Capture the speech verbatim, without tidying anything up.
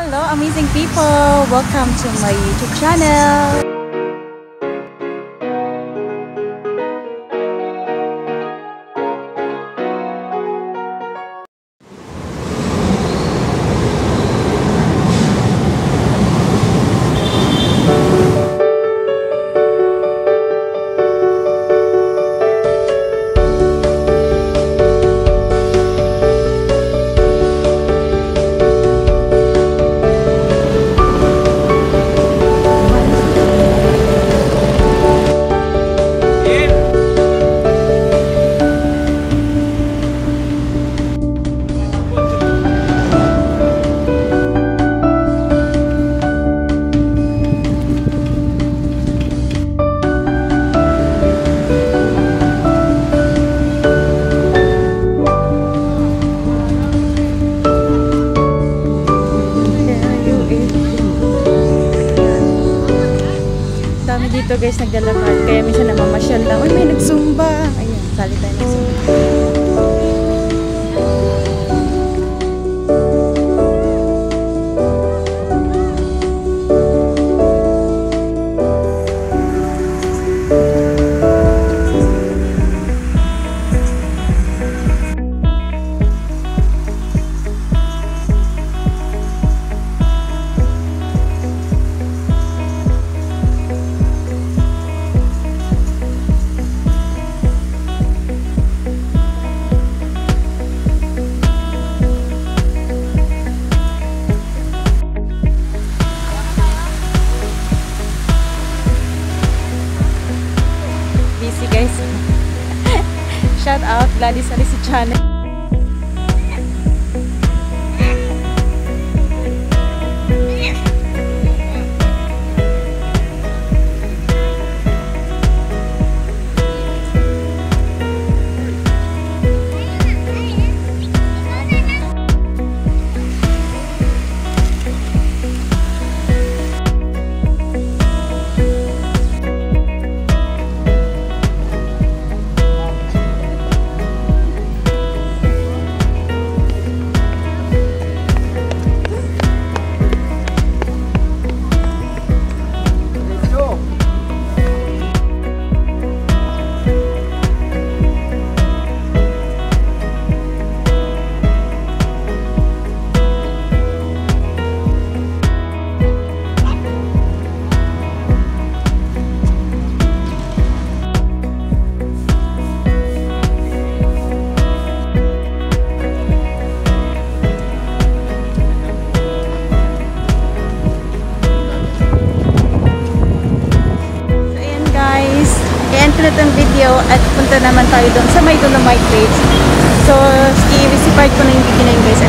Hello amazing people! Welcome to my YouTube channel! Dito guys naglalakad kaya minsan namamasyal lang. Uy, may nagsumba. Ayun, sali tayo nagsumba. Guys, shout out Gladys Alisi channel. Ito na itong video at punta naman tayo doon sa may Dolomite Beach. So, i-recipart ko na yung video na yun guys.